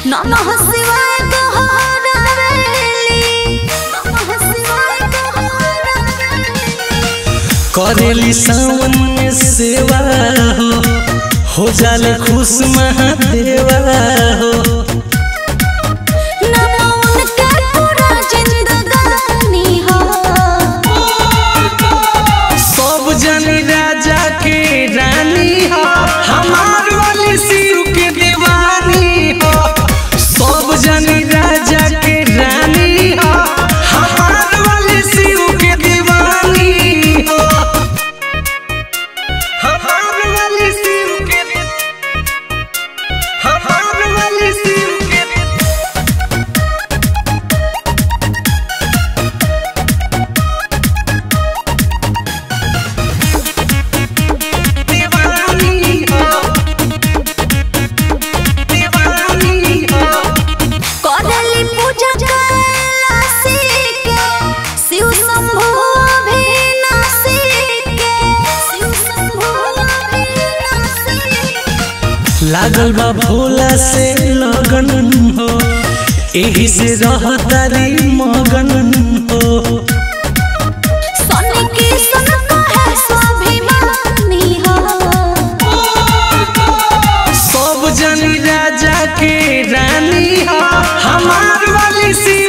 नमः शिवाय करेली सावन में सेवा हो जाले खुश महादेवा हो। सब जनी राजा के रानी हो, हमार वाली शिव के दीवानी हो। सब जनी राजा के रानी हो, हमार वाली शिव के दीवानी हो। हमार वाली शिव के, हमार वाली शिव के लागल बा भोला से लगन हो, एही से रहतारी मगन हो। सब जनी राजा के रानी हो, हमार वाली सी